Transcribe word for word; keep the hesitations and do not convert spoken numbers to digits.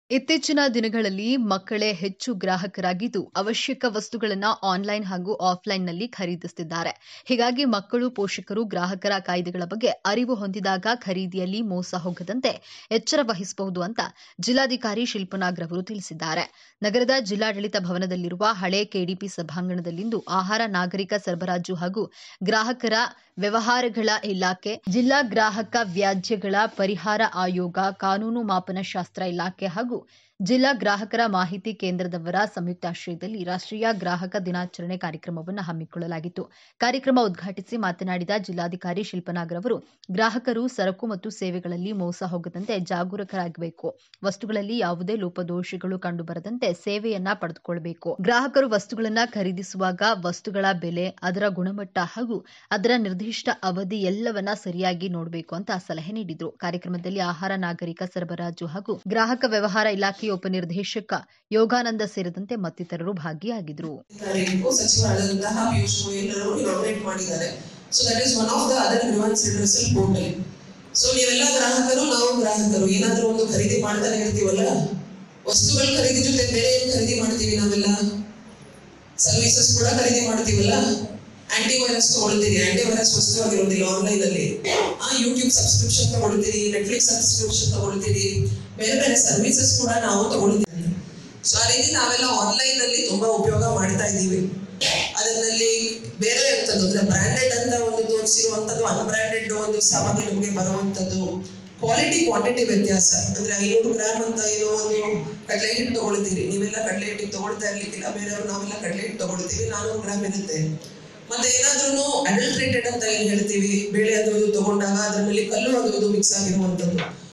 ಇತ್ತೀಚಿನ ದಿನಗಳಲ್ಲಿ ಮಕ್ಕಳೇ ಹೆಚ್ಚು ಗ್ರಾಹಕರಾಗಿದ್ದು ಅವಶ್ಯಕ ವಸ್ತುಗಳನ್ನು ಆನ್ಲೈನ್ ಹಾಗೂ ಆಫ್ಲೈನ್ನಲ್ಲಿ ಖರೀದಿಸುತ್ತಿದ್ದಾರೆ. ಹೀಗಾಗಿ ಮಕ್ಕಳು, ಪೋಷಕರು ಗ್ರಾಹಕರ ಕಾಯ್ದೆಗಳ ಬಗ್ಗೆ ಅರಿವು ಹೊಂದಿದಾಗ ಖರೀದಿಯಲ್ಲಿ ಮೋಸ ಹೋಗದಂತೆ ಎಚ್ಚರ ವಹಿಸಬಹುದು ಅಂತ ಜಿಲ್ಲಾಧಿಕಾರಿ ಶಿಲ್ಪನಾಗ್ ರವರು ತಿಳಿಸಿದ್ದಾರೆ. ನಗರದ ಜಿಲ್ಲಾಡಳಿತ ಭವನದಲ್ಲಿರುವ ಹಳೆ ಕೆಡಿಪಿ ಸಭಾಂಗಣದಲ್ಲಿಂದು ಆಹಾರ, ನಾಗರಿಕ ಸರಬರಾಜು ಹಾಗೂ ಗ್ರಾಹಕರ ವ್ಯವಹಾರಗಳ ಇಲಾಖೆ, ಜಿಲ್ಲಾ ಗ್ರಾಹಕ ವ್ಯಾಜ್ಯಗಳ ಪರಿಹಾರ ಆಯೋಗ, ಕಾನೂನು ಮಾಪನ ಶಾಸ್ತ್ರ ಇಲಾಖೆ ಹಾಗೂ ಜಿಲ್ಲಾ ಗ್ರಾಹಕರ ಮಾಹಿತಿ ಕೇಂದ್ರದವರ ಸಂಯುಕ್ತಾಶ್ರಯದಲ್ಲಿ ರಾಷ್ಟ್ರೀಯ ಗ್ರಾಹಕ ದಿನಾಚರಣೆ ಕಾರ್ಯಕ್ರಮವನ್ನು ಹಮ್ಮಿಕೊಳ್ಳಲಾಗಿತ್ತು. ಕಾರ್ಯಕ್ರಮ ಉದ್ಘಾಟಿಸಿ ಮಾತನಾಡಿದ ಜಿಲ್ಲಾಧಿಕಾರಿ ಶಿಲ್ಪನಾಗ್ ರವರು, ಗ್ರಾಹಕರು ಸರಕು ಮತ್ತು ಸೇವೆಗಳಲ್ಲಿ ಮೋಸ ಹೋಗದಂತೆ ಜಾಗರೂಕರಾಗಬೇಕು. ವಸ್ತುಗಳಲ್ಲಿ ಯಾವುದೇ ಲೋಪದೋಷಗಳು ಕಂಡುಬರದಂತೆ ಸೇವೆಯನ್ನ ಪಡೆದುಕೊಳ್ಳಬೇಕು. ಗ್ರಾಹಕರು ವಸ್ತುಗಳನ್ನು ಖರೀದಿಸುವಾಗ ವಸ್ತುಗಳ ಬೆಲೆ, ಅದರ ಗುಣಮಟ್ಟ ಹಾಗೂ ಅದರ ನಿರ್ದಿಷ್ಟ ಅವಧಿ ಎಲ್ಲವನ್ನ ಸರಿಯಾಗಿ ನೋಡಬೇಕು ಅಂತ ಸಲಹೆ ನೀಡಿದರು. ಕಾರ್ಯಕ್ರಮದಲ್ಲಿ ಆಹಾರ, ನಾಗರಿಕ ಸರಬರಾಜು ಹಾಗೂ ಗ್ರಾಹಕ ವ್ಯವಹಾರ ಇಲಾಖೆಯ ಉಪನಿರ್ದೇಶಕ ಯೋಗಾನಂದ ಸೇರಿದಂತೆ ಮತ್ತಿತರರು ಭಾಗಿಯಾಗಿದ್ದರು. ಸಚಿವರಾದಂತಹ ಪಿಯೂಷ್ ಗೋಯಲ್ ಅವರು ಇನಾಗ್ರೇಟ್ ಮಾಡಿದ್ದಾರೆ. So that is one of the other grievance redressal portal. So ನೀವೆಲ್ಲ ಗ್ರಾಹಕರು, ನಾವು ಗ್ರಾಹಕರು ಏನಾದರೂ ಒಂದು ಖರೀದಿ ಮಾಡ್ತಾನೆ ಇರ್ತೀವಲ್ಲ, ವಸ್ತುಗಳ ಖರೀದಿ ಜೊತೆ ಬೇರೆ ಏನು ಖರೀದಿ ಮಾಡ್ತೀವಿ, ನಾವೆಲ್ಲ ಸರ್ವಿಸಸ್ ಕೂಡ ಖರೀದಿ ಮಾಡ್ತೀವಲ್ಲ. ಆಂಟಿ ವೈರಸ್ ತಗೊಳ್ತೀರಿ, ಆಂಟಿ ವೈರಸ್ ವಸ್ತು ಆಗಿರೋದಿಲ್ಲ ಆನ್ಲೈನ್ ಅಲ್ಲಿ. ಆ ಯೂಟ್ಯೂಬ್ ಸಬ್ಸ್ಕ್ರಿಪ್ಷನ್ ತಗೊಳ್ತೀರಿ, ನೆಟ್ಫ್ಲಿಕ್ಸ್ ಸಬ್ಸ್ಕ್ರಿಪ್ಷನ್ ತಗೊಳ್ತೀರಿ, ಬೇರೆ ಬೇರೆ ಸರ್ವಿಸಸ್ ಕೂಡ ನಾವು ತಗೊಳ್ತೀವಿ. ಸೊ ಆ ರೀತಿ ನಾವೆಲ್ಲ ಆನ್ಲೈನ್ ಅಲ್ಲಿ ತುಂಬಾ ಉಪಯೋಗ ಮಾಡ್ತಾ ಇದ್ದೀವಿ. ಅದರಲ್ಲಿ ಬೇರೆ ಇರ್ತದ್ದು ಅಂದ್ರೆ ಬ್ರಾಂಡೆಡ್ ಅಂತ ಒಂದು ತೋರಿಸಿರುವಂತದ್ದು, ಅನ್ಬ್ರಾಂಡೆಡ್ ಒಂದು ಸಾಮಗ್ರಿ ನಮಗೆ ಬರುವಂತದ್ದು, ಕ್ವಾಲಿಟಿ ಕ್ವಾಂಟಿಟಿ ವ್ಯತ್ಯಾಸ. ಅಂದ್ರೆ ಐನೂರು ಗ್ರಾಮ್ ಅಂತ ಏನೋ ಒಂದು ಕಡಲೆ ಹಿಟ್ಟು ತಗೊಳ್ತೀರಿ, ನೀವೆಲ್ಲ ಕಡಲೆ ಹಿಟ್ಟಿಗೆ ತಗೊಳ್ತಾ ಇರ್ಲಿಕ್ಕಿಲ್ಲ, ಬೇರೆಯವರು ನಾವೆಲ್ಲ ಕಡಲೆ ಹಿಟ್ಟು ತಗೊಳ್ತೀವಿ, ನಾನೂರು ಗ್ರಾಮ್ ಇರುತ್ತೆ. ಮತ್ತೆ ಏನಾದ್ರೂ ಅಡಲ್ಟ್ರೇಟೆಡ್ ಅಂತ ಏನ್ ಹೇಳ್ತೀವಿ, ಬೇಳೆ ಅದು ಇದು ತಗೊಂಡಾಗ ಅದ್ರ ಮೇಲೆ ಕಲ್ಲು ಅದು ಇದು ಮಿಕ್ಸ್ ಆಗಿರುವಂತದ್ದು.